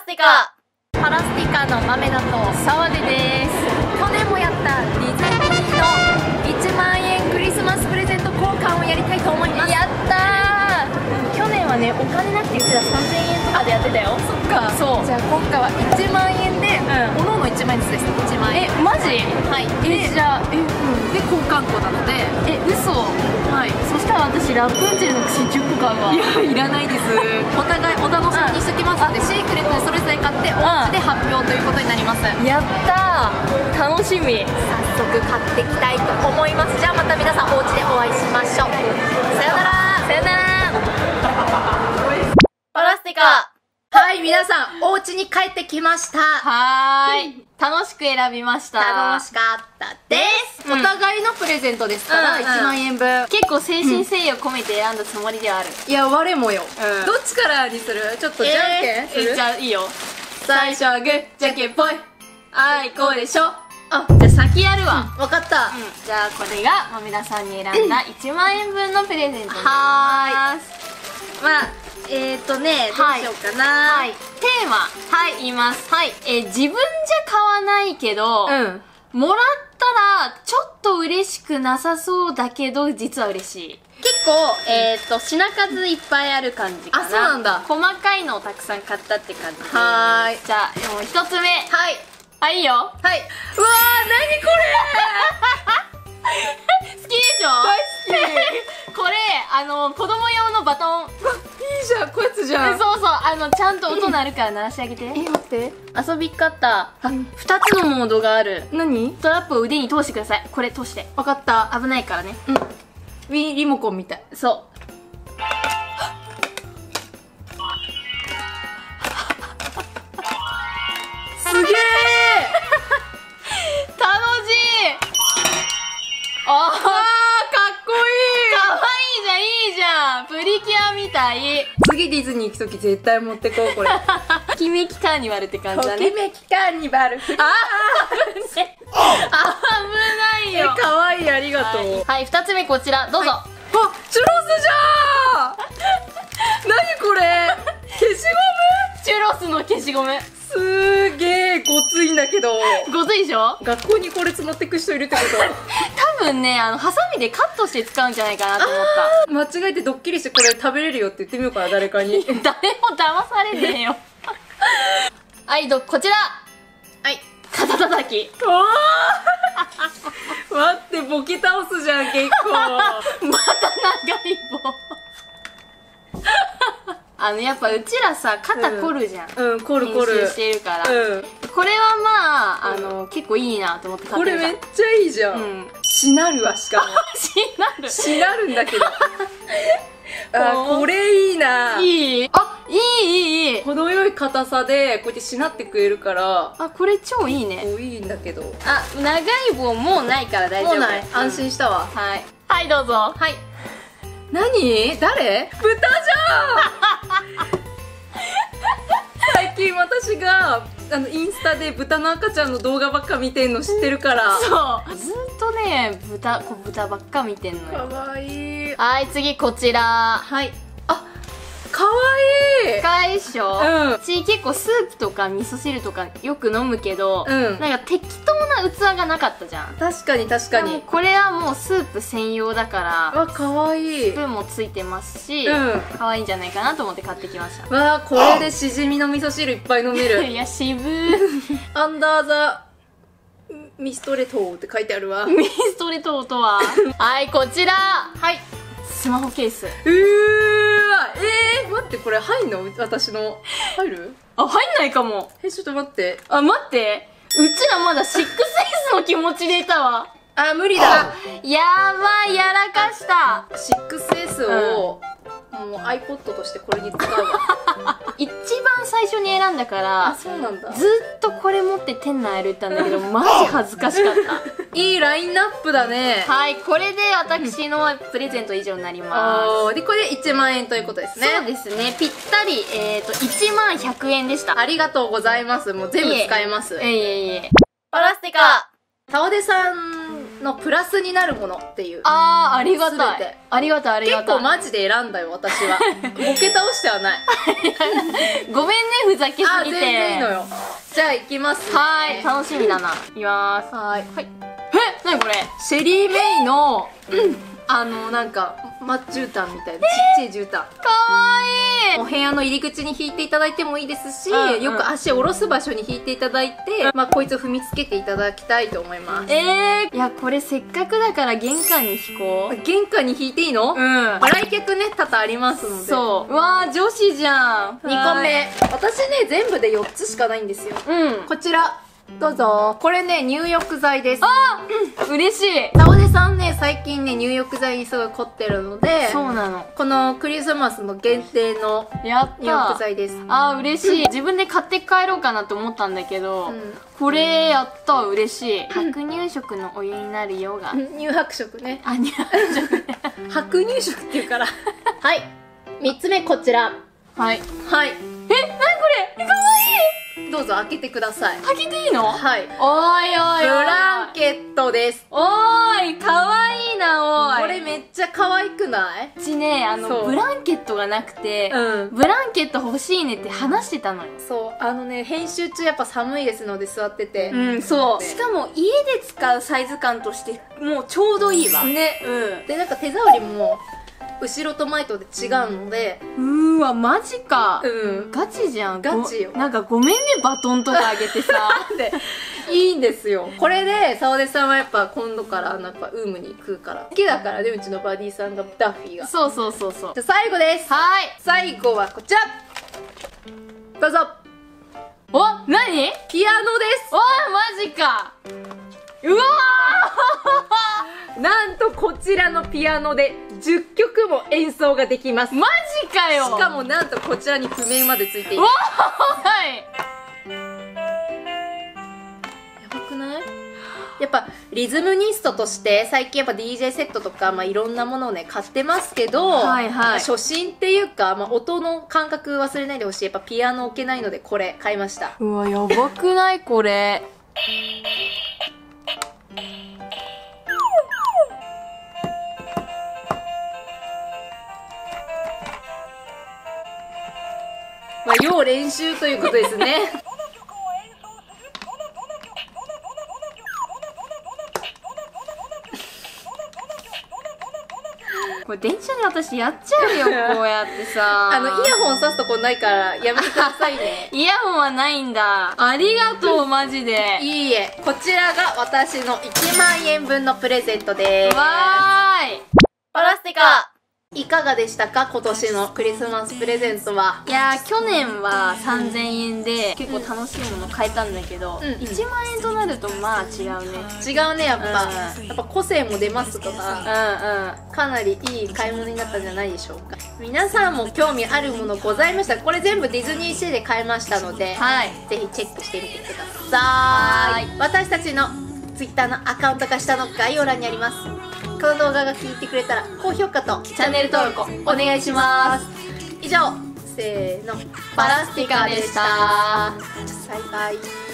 スティカパラスティカの豆だと澤出です。去年もやったディズニーの1万円クリスマスプレゼント交換をやりたいと思います。やったー。去年はね、お金なくてうちら3000円とかでやってたよ。そっか。そう。じゃあ今回は1万円で、おのおの1万円ずつです。1万円。マジ？はい。じゃあ、で、交換庫なので、嘘。はい。そしたら私、ラプンツェルの串10個買うわ。いや、いらないです。お互いお楽しみにしときますので、シークレットでそれぞれ買って、お家で発表ということになります。やったー。楽しみ。早速買っていきたいと思います。じゃあまた皆さんお家でお会いしましょう。さよなら。さよなら。パラスティカ。はい、皆さん、お家に帰ってきました。はーい。楽しく選びました。楽しかったです。お互いのプレゼントですから、1万円分。結構誠心誠意を込めて選んだつもりではある。いや、我もよ。どっちからにする？ちょっとじゃんけんする？じゃあ、いいよ。最初はグー、じゃんけんぽい。あいこうでしょ。あ、じゃあ先やるわ。わかった。じゃあこれが豆田さんに選んだ1万円分のプレゼントになります。まあ、どうしようかな。はい。テーマ、言います。はい。自分じゃ買わないけど、もらったらちょっと嬉しくなさそうだけど、実は嬉しい。結構、品数いっぱいある感じかな。あ、そうなんだ。細かいのをたくさん買ったって感じ。はーい。じゃあ、もう一つ目。はい。あ、いいよ。はい。うわー、なにこれ好きでしょ？大好き。これ、子供用のバトン。いいじゃん、こやつじゃん。そうそう、ちゃんと音鳴るから鳴らしてあげて。待って。遊び方。2つのモードがある。何？ストラップを腕に通してください。これ通して。わかった。危ないからね。リモコンみたい。そう。すげー。楽しい。あー、かっこいい。かわいいじゃん、いいじゃん。プリキュアみたい。次ディズニー行くとき絶対持ってこう、これ。ときめきカーニバルって感じだね。ときめきカーニバル。あー、危ないよ。かわいい、ありがとう。はい、2つ目こちら、どうぞ。あ、チュロスじゃーん。なにこれ。消しゴム？チュロスの消しゴム。すーげー、ごついんだけど。ごついでしょ？学校にこれ積もってく人いるってこと？多分ね、ハサミでカットして使うんじゃないかなと思った。間違えてドッキリしてこれ食べれるよって言ってみようかな、誰かに。誰も騙されねえよ。はい、こちら。はい。肩たたき。待って、ボケ倒すじゃん、結構。また長い棒。やっぱうちらさ、肩凝るじゃん。凝る。編集してるから。これはまあ、結構いいなと思って買ってる。これめっちゃいいじゃん。しなるわ、しかも。しなるんだけど。あ、これいいな。いい。あ、いい。程よい硬さで、こうやってしなってくれるから。あ、これ超いいね。いいんだけど。あ、長い棒もうないから大丈夫。もうない。安心したわ。はい。はい、どうぞ。はい。何？誰？豚じゃん。最近私がインスタで豚の赤ちゃんの動画ばっか見てんの知ってるから。そうずっとね、豚ばっか見てんのよ。かわいい。はい、次こちら。はい。あ、かわいい。かわいいっしょ。私結構スープとか味噌汁とかよく飲むけど、なんか適当な器がなかったじゃん。確かに確かに。これはもうスープ専用だから。わ、かわいい。スプーンもついてますし、かわいいんじゃないかなと思って買ってきました。わあ、これでしじみの味噌汁いっぱい飲める。いや、渋ー。アンダーザミストレトーって書いてあるわ。ミストレトーとははい、こちら。はい。スマホケース。わ、待って、これ入んの？私の。入る？あ、入んないかも。ちょっと待って。あ、待って。うちらまだ6Sの気持ちでいたわ。あ、無理だ。やばい、やらかした。6S を、もう iPod としてこれに使うわ。一番最初に選んだから、そうなんだ。ずっとこれ持って店内歩いたんだけど、マジ恥ずかしかった。いいラインナップだね。はい、これで私のプレゼント以上になります。で、これで1万円ということですね。そうですね。ぴったり、1万100円でした。ありがとうございます。もう全部使えます。パラスティカ。澤出さんのプラスになるものっていう。 ありがたい。ありがたい、ありがたい。 結構マジで選んだよ、私は。ボケ倒してはない。 ごめんね、ふざけすぎて。 全然いいのよ。じゃあ、行きます。 はい、楽しみだな。いきまーす。 はい。 なにこれ？ シェリーメイの、なんか、マッチュータンみたいな、ちっちゃい絨毯。 かわいい。 お部屋の入り口に引いていただいてもいいですし、よく足を下ろす場所に引いていただいて、こいつを踏みつけていただきたいと思います。 いや、これせっかくだから玄関に引こう。 玄関に引いていいの？来客ね、多々ありますので。 そう。うわー、女子じゃん。 2個目。私ね、全部で4つしかないんですよ。こちら。どうぞ。これね、入浴剤です。 嬉しい。 沙織さんね、最近ね、入浴剤にすごい凝ってるので、 そうなの。 このクリスマスの限定の入浴剤です。 嬉しい。自分で買って帰ろうかなと思ったんだけど、これやった、嬉しい。白乳色のお湯になるよが。 乳白色ね。 乳白色ね。 白乳色っていうから。はい。3つ目、こちら。 はい。 はい。 なにこれ？かわいい。 どうぞ開けてください。 開けていいの？ はい。 おいおい。 ブランケットです。 おーい、かわいいな、おい。 これめっちゃ可愛くない？ うちね、ブランケットがなくて、ブランケット欲しいねって話してたのよ。 そう、編集中やっぱ寒いですので座ってて。 そう。しかも家で使うサイズ感として、もうちょうどいいわ。 ね。で、なんか手触りも、後ろと前とで違うので。 わ、マジか。ガチじゃん。 ガチよ。 なんかごめんね、バトンとかあげてさ。 で、いいんですよ。これで、沙織さんはやっぱ今度から、ウームに食うから。好きだからね、うちのバディさんが、ダッフィーが。 そうそうそうそう。 じゃ、最後です。 はい。 最後はこちら。どうぞ。 お、なに？ ピアノです。 おー、マジか。うわーなんとこちらのピアノで10曲も演奏ができます。 マジかよ。 しかもなんとこちらに譜面までついている。 わーい。 やばくない？やっぱリズムニストとして最近やっぱ DJ セットとか、いろんなものをね買ってますけど、初心っていうか、音の感覚忘れないでほしい。やっぱピアノ置けないのでこれ買いました。 うわ、やばくないこれ。 要練習ということですね。 これ電車で私やっちゃうよ、こうやってさ。 イヤホン挿すとこないからやめてくださいね。 イヤホンはないんだ。ありがとう、マジで。 いいえ、こちらが私の1万円分のプレゼントです。 わーい。 パラスティカいかがでしたか、今年のクリスマスプレゼントは。 いやー、去年は3000円で結構楽しいもの買えたんだけど、1万円となるとまあ違うね。 違うね、やっぱ個性も出ますから、かなりいい買い物になったんじゃないでしょうか。皆さんも興味あるものございましたら、これ全部ディズニーシーで買えましたので、ぜひチェックしてみてください。私たちの Twitter のアカウントが下の概要欄にあります。この動画が気に入ってくれたら高評価とチャンネル登録お願いします。以上、せーの、パラスティカでした。バイバイ。